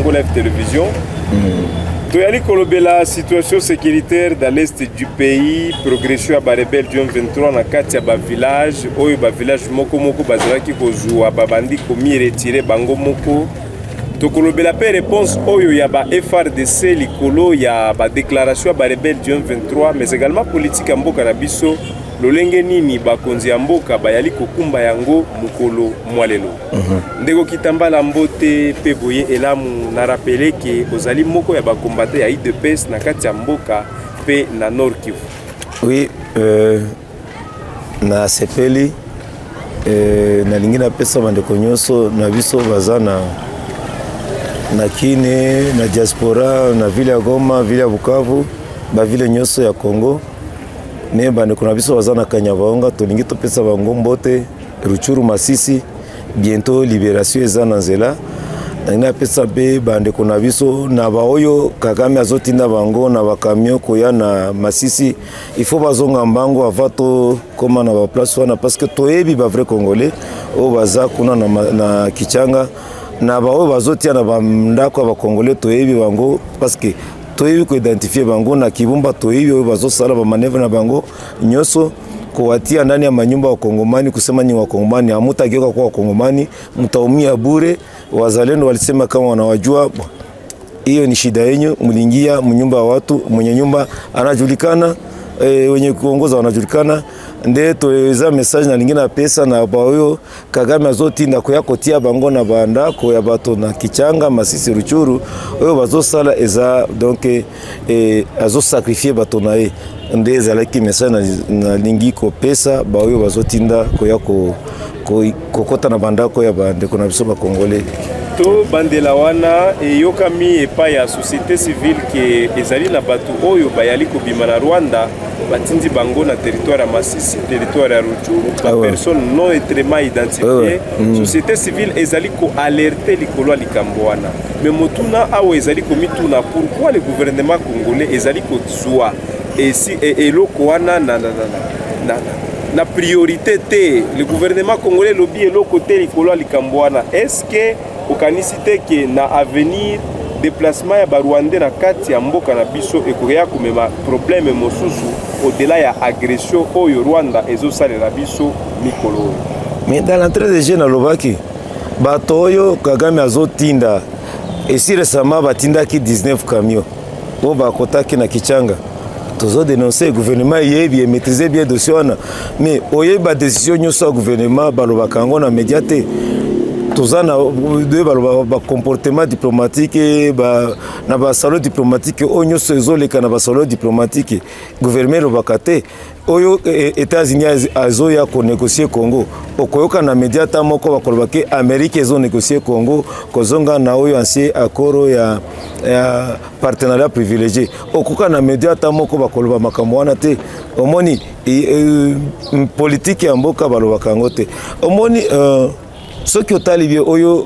Congo Live Télévision. Toyali kolobela situation sécuritaire dans l'est du pays, progression à Barebel du 23 na kati ya ba village, oyo ba village moko moko bazalaki kozwa babandi komi retirer bango moko. Tokolobela pe réponse oyo ya ba FRDC likolo ya ba déclaration à Barebel du 23, mais également politique ya mboka na biso lolenge nini bakonzi ya mboka bayali kokumba yango mukolo mwalelo. Ndeko kitambala mbote pe boye elamu na rappeler que ozali moko ya bakombate ya IDPS na kati ya mboka pe na Nord Kivu. Oui, na sepeli na lingina pesa bandeko nyonso na biso bazana na kine na diaspora na ville ya Goma, ville ya Bukavu, ba ville nyonso ya Congo. Ne bande kuna biso bazana Kanyabayonga tolingi topesa bango mbote Ruchuru Masisi bientôt libération ezana nzela na pesa be bande kuna biso na baoyo Kagame azotinda bango na bakamio koya na Masisi il faut bazonga mbango avato koma na ba place wana parce que toyebi ba vrai congolais o baza kuna na Kichanga na baoyo bazotia na bandako ba congolais toyebi bango parce que toyebi ko identifier bango na Kibumba toyebi oyo bazosala ba manevre na bango nyoso kuwatia ndani ya manyumba wa Kongomani kusema ni wa Kongomani hamutageuka kwa Kongomani mtaumia bure. Wazalendo walisema kama wanawajua hiyo ni shida yenu, mlingia mnyumba wa watu, mwenye nyumba anajulikana, wenye kuongoza wanajulikana. Nde toeza message na lingina pesa na baoyo Kagame azotinda koyakotia bango na bandako ya bato na Kichanga Masisi Ruchuru oyo bazosala eza donc azo sacrifier bato na ye nde ezalaki message na lingiko pesa baoyo bazotinda koyako kokota na bandako ya bandeko na biso ba Congolais. To bandela wana yokami epa ya société civile ke ezali na batu oyo bayali kobima na Rwanda batindi bango na territoire ya Masisi, territoire ya Ruchuru, ba personne non étrement identifiée. Société civile ezali ko alerter likolo likambo wana. Mais motuna awo ezali komituna pourquoi le gouvernement congolais ezali ko zwa et loko wana na priorité te le gouvernement congolais lobi eloko te likolo likambo wana. Est-ce que okanisite ke na avenir déplacement ya Rwandais na kati ya mboka na biso ekoya komema problème mosusu au-delà ya agression oyo Rwanda ezosalela biso mikolo? Mais dans l'entrée des jeunes alobaki bato oyo Kagame azotinda esi récemment batindaki 19 camions bo bakotaki na Kichanga tozo dénoncer le gouvernement yebi maîtriser bien dossier wana mais oyeba décision nyonso ya gouvernement balobaka ngo na médiaté tozana de ba comportement diplomatique na ba salon diplomatique onyo sezoleka na ba salon diplomatique gouvernement bakate oyo États-Unis azo ya ko négocier Congo okoyoka na mediata moko bakolobake Amérique ezo négocier Congo kozonga na oyo ancien accord ya partenariat privilégié okoka na mediata moko bakoloba makambo wana te omoni politique ya mboka balobaka ngote omoni ce qui est arrivé oyo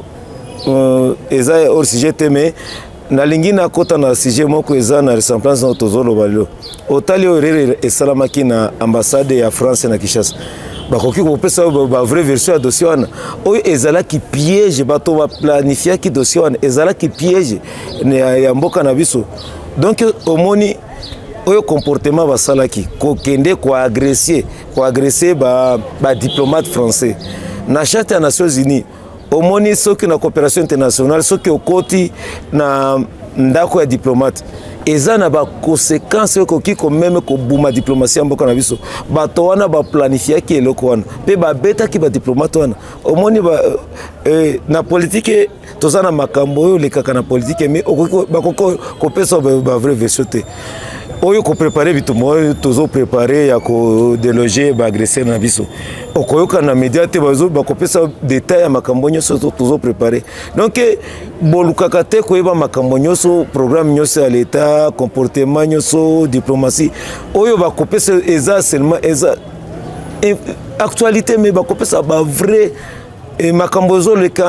eza hors sujet mais na lingina kota na sujet moko eza na ressemblance na tozolo balio otali orere esalamaki na ambassade ya France na Kinshasa bakoki kopesa ba vraie version ya dossier wana oyo ezala ki piège bato ba planifier ki dossier wana ezala ki piège ya mboka na biso donc omoni oyo comportement basalaki kokende ko agresser ba diplomate français na charte ya Nations Unies omoni soki na coopération internationale soki okoti na ndako ya diplomate eza na ba conséquences okoki ko même ko buma diplomatie mboka na biso bato wana ba planifier ki eloko wana pe ba beta ki ba diplomate wana omoni na politique tozana makambo oyo lekaka na politique mais okoki bakoko ko pesa ba vraie version te oyo ko préparer bitumo tozo préparer ya ko déloger ba agresser na biso okoyoka na média te bazo bakopesa détail ya makambo nyonso tozo préparer donc bolukaka te koyeba makambo nyonso programme nyonso ya l'état comportement nyonso diplomatie oyo bakopesa eza seulement eza actualité mais bakopesa ba vrai makambo zo leka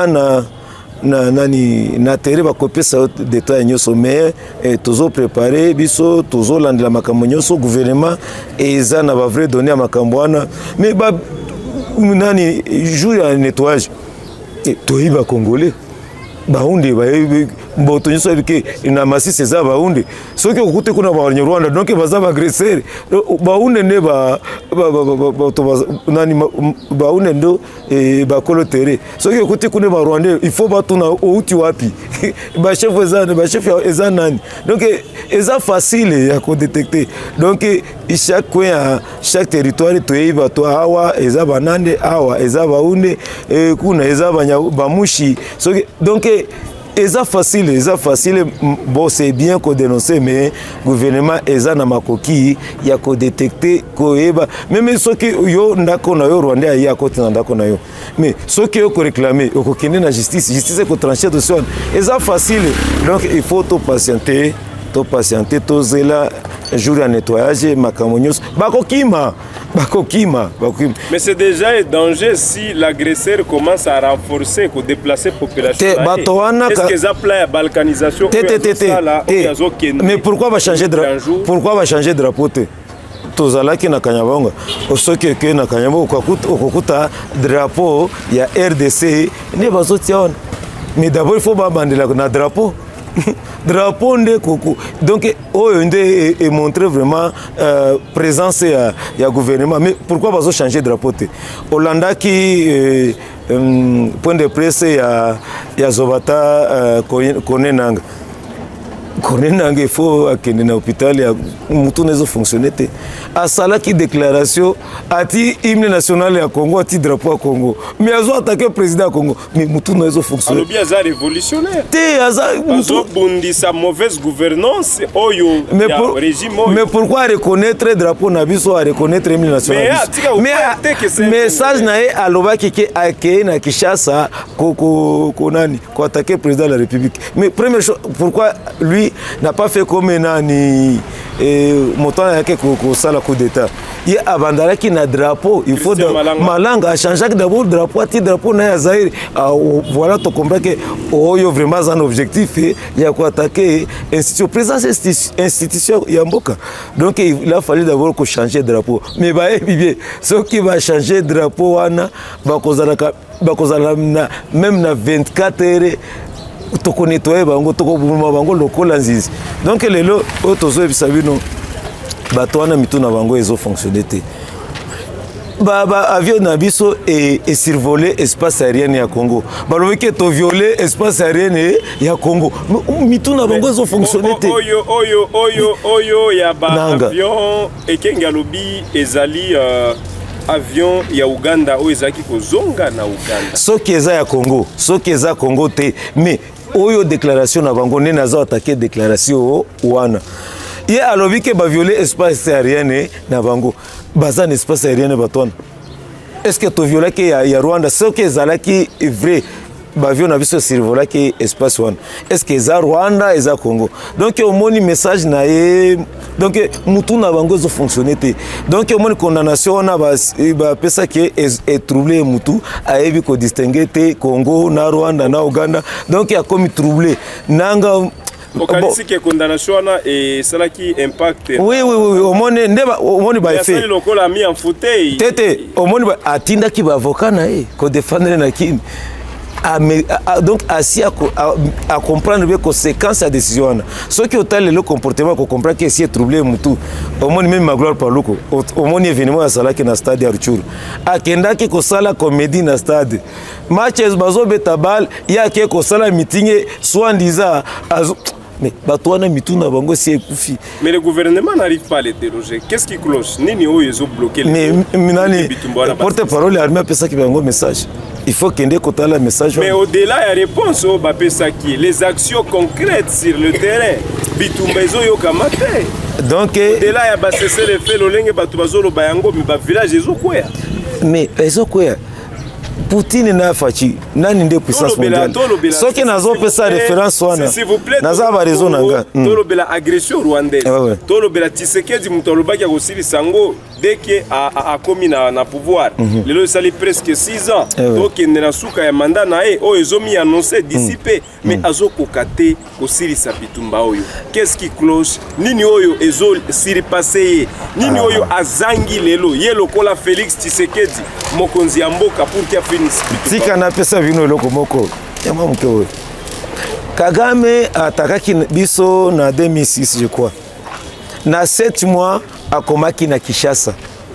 na terre bakopesa détail nyonso mais tozo préparer biso tozo landela makambo nyonso gouvernement eza na ba vrai donner makambo wana mais ba jour ya nettoyage toyiba congolais baunde mboto nyonso ke na Masisi eza baunde soki okute kuna Banyarwanda donc baza bagresseur baunde ne nani baunde ndo bakolotere soki okute kuna Rwanda il faut batuna outi wapi chef eza nani donc eza facile ya ko détecter donc chaque coin chaque territoire toyeba to awa eza banande awa eza baunde kuna eza bamushi soki donc eza facile bon c'est bien qu'on dénonce mais gouvernement eza na makoki ya ko détecter ko eba même soki yo ndako na yo Rwanda ya côté na ndako na yo mais soki yo ko réclamer ko kende na justice ko trancher de son eza facile donc il faut to patienter to zela jour à nettoyage makamonyos bakokima. Mais c'est déjà un danger si l'agresseur commence à renforcer, à déplacer la population. Est-ce que ça plaît à la balkanisation? Mais pourquoi va changer de drapeau? Tozalaki na Kanyabonga osoki ke na Kanyabonga okukuta drapeau ya RDC ne bazotiona mais d'abord il faut babandela na drapeau drapeau nde koko donc oyo nde et montrer vraiment présence ya gouvernement mais pourquoi bazo changer drapeau te Hollanda qui point de presse ya Zobata Konenanga il faut akende na hôpital ya mutu nezo fonctionner te asala ki déclaration ati hymne national ya Congo ati drapeau ya Congo mais azo attaquer président ya Congo mais mutu nezo fonctionner alobi aza révolutionnaire te aza mutu bondi sa mauvaise gouvernance oyo ya régime oyo mais pourquoi reconnaître drapeau na biso a reconnaître hymne national mais message na e alobaki ke akei na Kinshasa ko nani ko attaquer président de la République mais première chose pourquoi lui n'a pas fait comme nani montant yake ko sala coup d'état il abandara ki na drapeau il faut Malanga a changé d'abord drapeau ti drapeau na Zaire voilà to comprendre que oyo vraiment un objectif il y a quoi attaquer institution présence institution ya mboka donc il a fallu d'abord ko changer drapeau mais ba bien ce qui va changer drapeau wana ba kozala même na 24 heures toko nettoyer bango toko buma bango lokola nzizi donc lelo otozo ebisabino bato wana mituna bango ezo fonctionner te avion na biso et survoler espace aérien ya Congo balobi ke to violer espace aérien ya Congo mituna bango ezo fonctionner te oyo ya ba avion ekenga lobi ezali avion ya Uganda o ezaki kozonga na Uganda soki eza ya Congo soki eza Congo te mais oyo déclaration na bango ne nazo attaquer déclaration wana ye alobi ke ba violer espace aérien na bango bazan espace aérien batona est-ce que to violer ke ya Rwanda soki ezalaki vrai bavion na biso survola ki espace wana est-ce que eza Rwanda eza Congo donc au moni message na ye donc mutu na bango zo fonctionner te donc au moni condamnation na ba pesa ki est troublé mutu ayebi ko distinguer te Congo na Rwanda na Uganda donc ya comme troublé nanga okanisi ke condamnation na et cela qui impacte oui au moni ba effet lokola mi en fauteuil tete au moni atinda ki ba avocat na e ko défendre na kini donc assis à comprendre les conséquences de la décision. Ce qui est le comportement qu'on comprend que si est troublé mutu au moins même ma gloire par loko au moins événement à sala qui na stade ya Ruchuru akenda ki ko sala comédie na stade matches bazo betabal ya ki ko sala meeting soit disant mais batouana mituna bango si ekufi mais le gouvernement n'arrive pas à les déroger qu'est-ce qui cloche nini oyo ezo bloquer mais minani porte-parole armée pesa ki bango message il faut qu'il y ait un message. Mais au-delà, il y a réponse au Bapesaki, les actions concrètes sur le terrain. Bitumbezo yokamate. Donc, au-delà, il y a cessé les faits, l'olenge batubazo le bayango, mais village ezo quoi. Mais ezo quoi. Poutine na fachi nani nde puissance mondiale soki nazo pesa référence wana naza ba raison nanga tolobela agression rwandaise tolobela Tshisekedi mutolobaki ya kosili sango dès que a commis na pouvoir lelo sali presque 6 ans donc na suka ya mandat na e o ezomi annoncé dissipé mais azo kokate kosili sa bitumba oyo qu'est-ce qui cloche nini oyo ezo siri passé nini oyo azangi lelo ye lokola Félix Tshisekedi mokonzi ya mboka pour que finisse tika na pesa vino loko moko yama mke oyo Kagame atakaki biso na 2006 je crois. Na 7 mois akomaki na Kinshasa.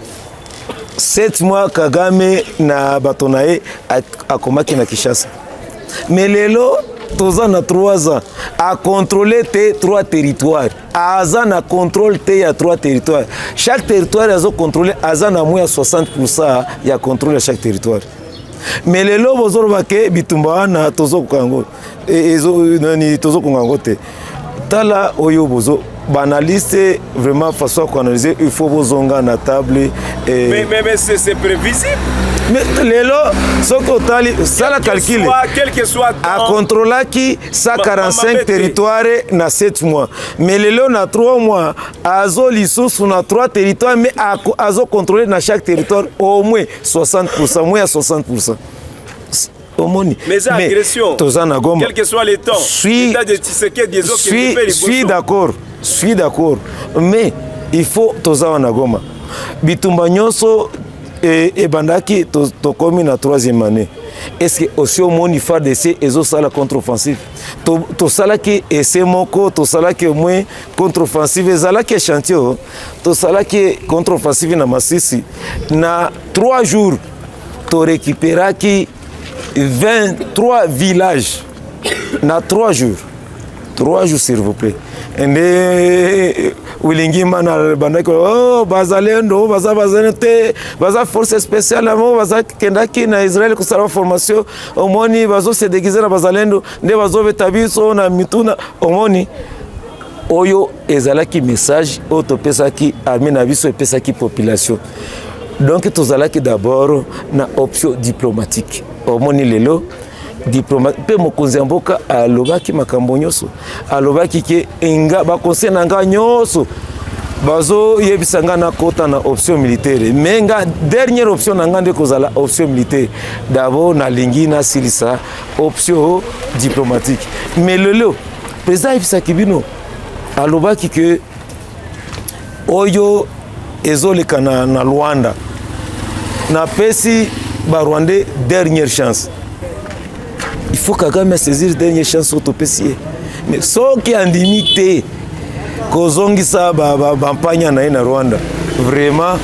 7 mois Kagame na batonaye akomaki na Kinshasa. Mais lelo toza na 3 ans a contrôler tes 3 territoires. Aza na contrôle te ya 3 territoires. Chaque territoire azo contrôler aza na moins 60% ya contrôle chaque territoire. Mais lelo bozoro bake bitumba na tozo kango ezo nani tozo kango te. Tala oyo bozo banaliste vraiment façon à analyser il faut bozonga na table mais c'est prévisible. Mais lelo soko tali ça la calcule quel que soit a contrôler qui 145 territoires na 7 mois mais lelo na 3 mois azo lisusu na 3 territoires mais azo contrôler na chaque territoire au moins 60% moins à 60%. Mais agression, quel que soit les temps, suis d'accord, mais il faut toza na Goma. Bitumba nyonso et bandaki to komi na 3e année. Est-ce que aussi au monde il faut d'essayer ezo sala contre-offensive? To sala ki essayer moko, to sala ki au moins contre-offensive ezala ki chantier, to sala ki contre-offensive na Masisi na 3 jours to récupérer ki 23 villages na 3 jours. 3 jours s'il vous plaît. Et Wilingi mana bandaki oh bazalendo bazalente baza force spéciale amo baza kendaki na Israël kusala formation omoni bazo se déguiser na bazalendo nde bazo betabiso na mituna omoni oyo ezalaki message otopesaki armée na biso epesaki population. Donc tozalaki d'abord na option diplomatique. Omoni lelo diplomate pe mokonzi ya mboka alobaki makambo nyonso alobaki ke enga ba conseil na nga nyonso bazo yebisanga na kota na option militaire mais nga dernière option na nga nde kozala option militaire d'abord na lingi na silisa option diplomatique mais lelo président Ifisaki bino alobaki ke oyo ezoleka na Rwanda na pesi ba Rwandais dernière chance. Il faut Kagame saisir dernière chance autopécier. Mais ce qui est limité, kozongisa bampanya na Rwanda, vraiment,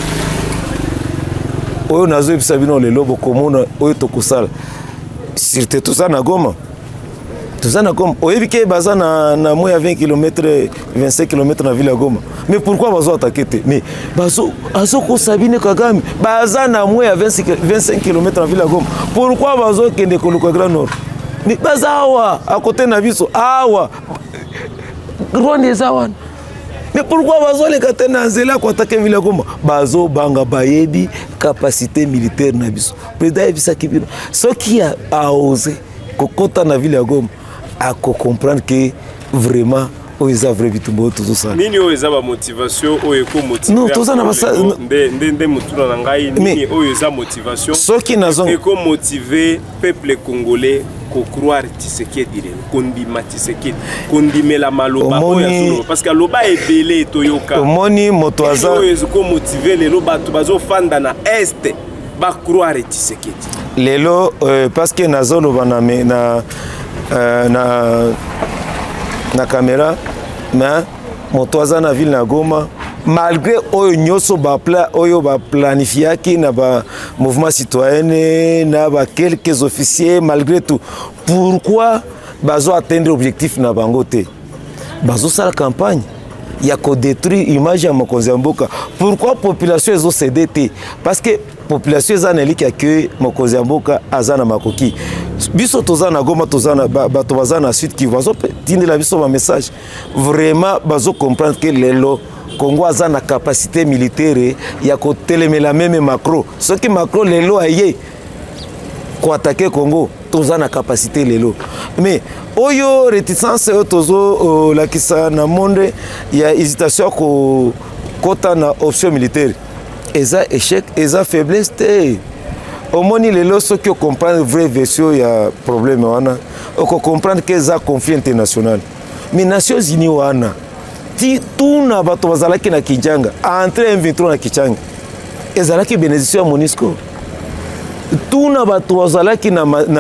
oyo nazo ebisabino lelo bokomona oyo tokosala. Surtout tout ça na Goma. Tout ça na Goma. Oyebike baza na moins à 20 km, 25 km na ville ya Goma. Mais pourquoi bazo attaquer te? Mais bazo ko sabine Kagame, baza na moins à 25 km na ville ya Goma. Pourquoi bazo kende koluka Grand Nord? Mais bazawa à côté na biso awa Rwanda zawan. Mais pourquoi bazo les katena nzela ko attaquer ville ya Goma? Bazo banga bayebi capacité militaire na biso. Président Ifisaki bino. Ce qui a osé kokota na ville ya Goma à comprendre que vraiment ils ont vrai bitumbo tout ça. Nini oza ba motivation o eko motiver. Non, tout ça na basa ndende mutuna na ngai nini oza motivation. Ce qui nazo eko motiver peuple congolais ko croire Tshisekedi kondima Tshisekedi kondimela maloba oya parce que loba ebele toyoka. Omoni moto aza eko motiver lelo bato bazo fanda na est ba croire Tshisekedi. Lelo parce que nazo loba na caméra mais moto aza na ville na Goma malgré oyo nyoso oyo ba planifiaki na ba mouvement citoyen na ba quelques officiers malgré tout pourquoi bazo atteindre objectif na bango te bazo sala campagne ya ko détruire image ya mokonzi ya mboka. Pourquoi population ezo cédé te? Parce que population ezaneli ki accueille mokonzi ya mboka azana makoki biso tozana Goma tozana bato bazana suite qui vazo tindela biso ba message vraiment bazo comprendre que lelo Congo a na capacité militaire ya ko telemela même Macron ce qui Macron lelo aye ko attaquer Congo tozana capacité lelo mais oyo réticence tozo la kisa na monde ya hésitation ko kota na option militaire eza échec eza faiblesse te omoni lelo ceux qui comprennent vraie version ya problème wana oko comprendre que eza conflit international mais Nations Unies wana ti tuna bato bazalaki na Kinshasa entre M23 na Kinshasa ezalaki bénédiction ya MONUSCO tuna bato bazalaki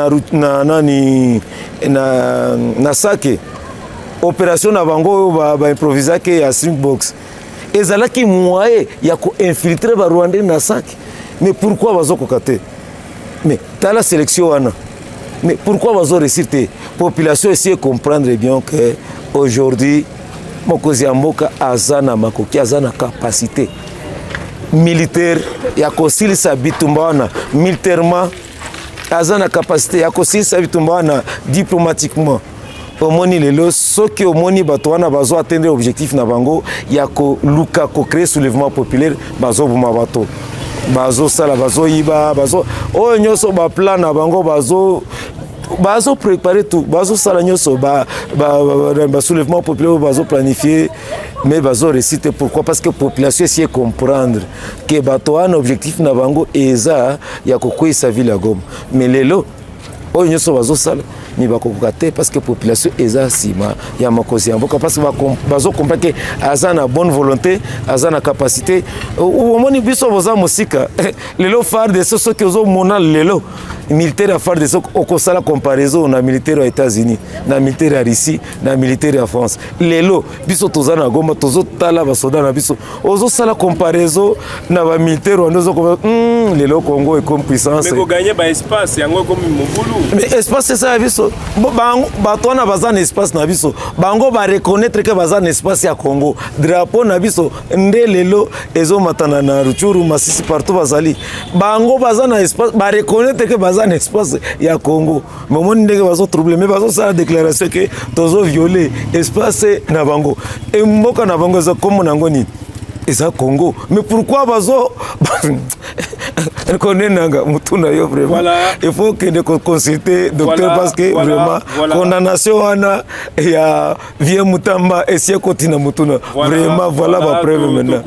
na sake opération na bango baimprovisaki ya Stringbox ezalaki moyen ya koinfiltre barwandais na sake. Mais pourquoi bazokoka te? Mais t'as la sélection wana. Mais pourquoi bazo réussir te? Population essaie de comprendre bien que aujourd'hui mokozi ya mboka azana makoki azana capacité militaire ya kosilisa bitumba wana militairement azana capacité ya kosilisa bitumba wana diplomatiquement. Omoni lelo soki omoni bato wana bazo atteindre objectif na bango ya koluka créer soulèvement populaire bazo buma bato bazo sala bazo yiba bazo oyo nyonso ba plan na bango bazo préparer tout bazo sala nyonso ba soulèvement populaire bazo planifier mais bazo réciter. Pourquoi? Parce que population essaie comprendre que bato wana objectif na bango eza ya kokwisa ville ya Goma. Mais lelo oyo nyonso bazo sala ni bakokoka te parce que population eza sima ya makozi ya mboka parce que bazo comprendre que aza na bonne volonté aza na capacité. Omoni biso boza mosika lelo farde soso ki ozo mona lelo militaire ya farde soso okosala comparaison na militaire ya États-Unis na militaire ya Russie na militaire ya France. Lelo biso toza na Goma tozo tala basoda na biso ozo sala comparaison na ba militaire wana ozo lelo Congo est comme puissance. Mais ko gagner ba espace yango comme mobulu. Mais espace c'est ça biso. Bato na baza na espace na biso bango ba reconnaître que baza na espace ya Congo drapeau na biso nde lelo ezo matana na Ruchuru Masisi partout bazali bango baza na espace ba reconnaître que baza na espace ya Congo. Mais mon ndenge bazo trouble mais bazo sa déclaration que tozo violer espace na bango et mboka na bango za comme nangoni eza Congo. Mais pourquoi bazo connaître mutuna yo vraiment voilà. Il faut que de consulter docteur voilà, parce que voilà, vraiment condamnation wana ya vie mutamba et si continue mutuna voilà, vraiment voilà ba preuve maintenant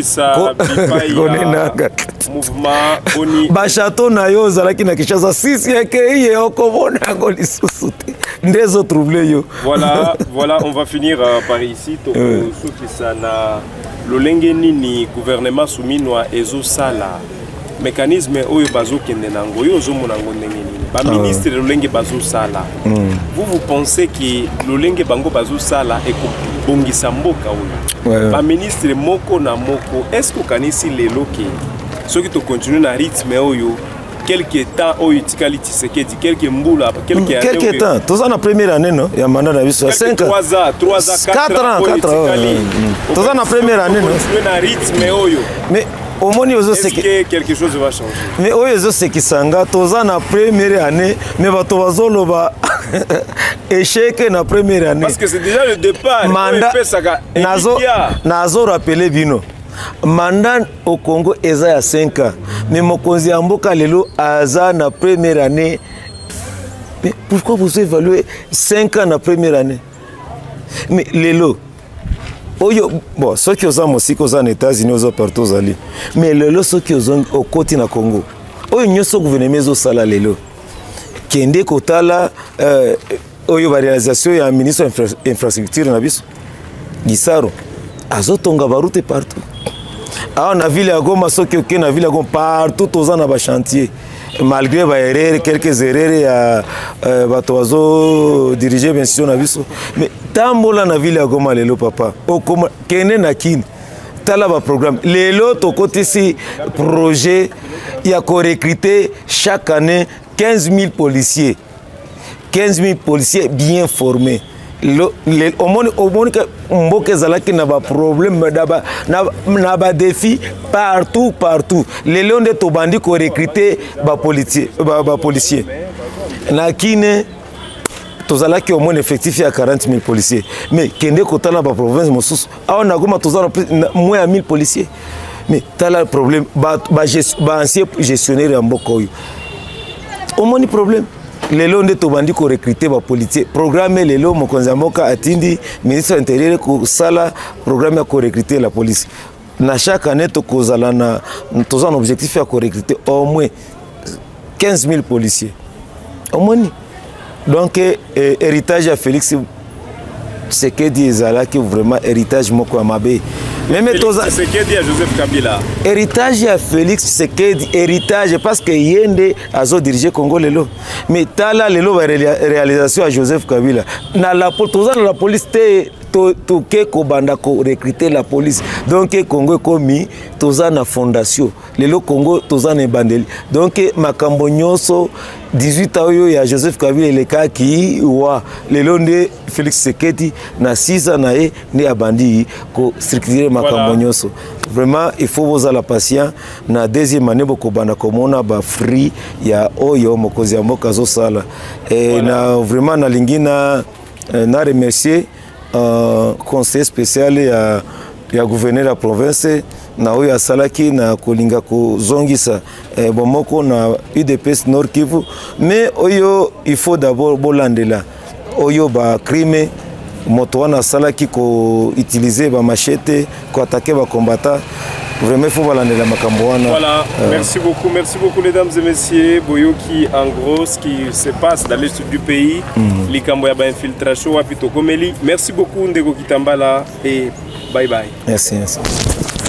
mouvement oni ba château na yo zalaki na Kinshasa 6 yake ye okobona ngo lisusu ndezo trouble yo. Voilà on va finir par ici to sukisa na lolenge nini gouvernement souminwa ezo sala mécanisme oyo bazokende nango yo ozomona ngo ndenge nini ba ministre lolenge bazosala. Vous pensez que lolenge bango bazosala ekobongisa mboka oyo ba ministre moko na moko est-ce que kanisi lelo ke soki to continue na rythme oyo quelque temps oyo tikali Tshisekedi quelques mbula quelques temps tous en première année non ya mandat na biso 5 3 ans 4 ans tous en première année non na rythme oyo mais au moins est-ce que quelque chose va changer? Mais oyo c'est qui sanga toza na première année mais bato bazoloba échec na première année parce que c'est déjà le départ mandat nazo rappeler bino mandat au Congo eza ya 5 ans mais mokonzi ya mboka lelo aza na première année. Mais pourquoi vous évaluez 5 ans na première année? Mais lelo oyo bon ceux qui ont musika aux États-Unis aux partout zali mais lelo ceux qui ont au côté na Congo oyo nyoso gouvernement zo sala lelo kende kotala oyo ba réalisation ya ministre infrastructure na biso Gisaro azotonga baroute partout na ville ya Goma ceux qui na ville ya Goma partout aux na ba chantier malgré ba erreur quelques erreurs ya bato bazo diriger bien sûr na biso mais tambola na ville ya Goma lelo papa okoma kene na kini tala ba programme lelo to côté si projet ya ko recruter chaque année 15 000 policiers bien formés. Au monde que mboka zalaki na ba problème na ba défi partout les lions de tobandi ko recruter ba policiers na kine tozalaki au moins effectif ya 40 000 policiers mais kende kotala ba province mosusu awa na Goma tozala moins à 1000 policiers mais tala problème ba ancien gestionnaire ya mboka oyo au moins problème lelo nde tobandi ko recruter ba policier programme lelo mokonzi mboka atindi ministre intérieur ko sala programme ya ko recruter la police na chaque année to kozala na toza un objectif ya ko recruter au moins 15 000 policiers au moins. Donc héritage à Félix Tshisekedi ezala ki vraiment héritage moko ya mabe Même Tshisekedi à Joseph Kabila. Héritage à Félix Tshisekedi, héritage parce que Yende a dirigé Congo lelo. Mais tala lelo réalisation à Joseph Kabila. Na la police toke kobanda ko recruter la police. Donc Congo komi toza na fondation. Lelo Congo toza na bandeli. Donc makambo nyonso 18 ans ya Joseph Kabila le cas qui wa lelo nde Félix Tshisekedi na 6 ans na e ne abandi ko structurer makambo nyonso. Vraiment il faut vous la patient na deuxième année boko banda komona ba free ya oyo mokozi ya mboka zo sala et na vraiment na lingina na remercier conseil spécial ya gouverneur de la province na oyo asalaki na kolinga kozongisa bomoko na UDPS Nord Kivu, mais oyo il faut d'abord bolandela oyo ba crime moto wana asalaki ko utiliser ba machete ko attaquer ba combattants. Vraiment, il faut balandela makambo wana. Voilà, merci beaucoup mesdames et messieurs. Boyoki en gros ce qui se passe dans l'est du pays, likambo ya ba infiltration wapi tokomeli. Merci beaucoup Ndeko Kitambala et bye bye. Merci.